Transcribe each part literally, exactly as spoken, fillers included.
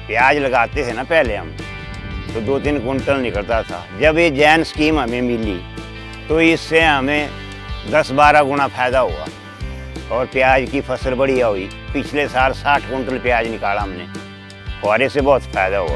प्याज लगाते थे ना पहले हम, तो दो तीन कुंटल निकलता था। जब ये जैन स्कीम हमें मिली तो इससे हमें दस बारह गुना फायदा हुआ और प्याज की फसल बढ़िया हुई। पिछले साल साठ कुंटल प्याज निकाला हमने, फुहारे से बहुत फायदा हुआ।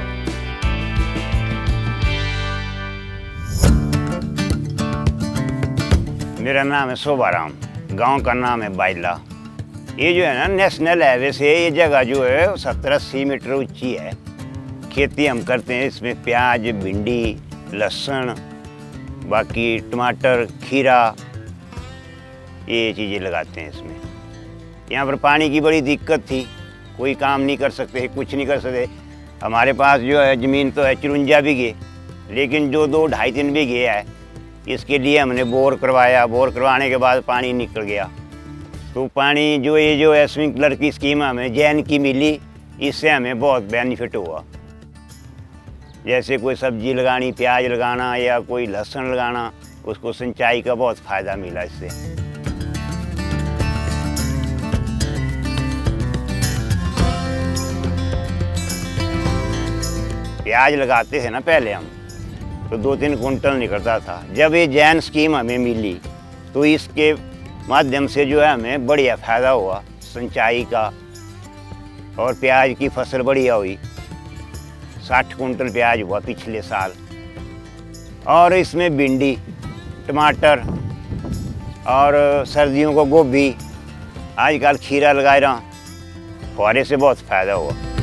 मेरा नाम है शोभाराम, गांव का नाम है बाइला। ये जो है ना नेशनल हाईवे से ये जगह जो है सत्तर अस्सी मीटर ऊंची है। खेती हम करते हैं इसमें प्याज, भिंडी, लहसुन, बाकी टमाटर, खीरा, ये चीज़ें लगाते हैं इसमें। यहाँ पर पानी की बड़ी दिक्कत थी, कोई काम नहीं कर सकते, कुछ नहीं कर सकते। हमारे पास जो है ज़मीन तो है चुरंजा बीघे, लेकिन जो दो ढाई तीन बीघे है इसके लिए हमने बोर करवाया। बोर करवाने के बाद पानी निकल गया। तो पानी जो ये जो है स्प्रिंकलर की स्कीम हमें जैन की मिली, इससे हमें बहुत बेनिफिट हुआ। जैसे कोई सब्जी लगानी, प्याज लगाना या कोई लहसुन लगाना, उसको सिंचाई का बहुत फ़ायदा मिला इससे। प्याज लगाते थे ना पहले हम, तो दो तीन कुंटल निकलता था। जब ये जैन स्कीम हमें मिली तो इसके माध्यम से जो है हमें बढ़िया फ़ायदा हुआ सिंचाई का, और प्याज की फसल बढ़िया हुई। साठ कुंटल प्याज हुआ पिछले साल। और इसमें भिंडी, टमाटर और सर्दियों को गोभी, आजकल खीरा लगाए रहा, फुहारे से बहुत फ़ायदा हुआ।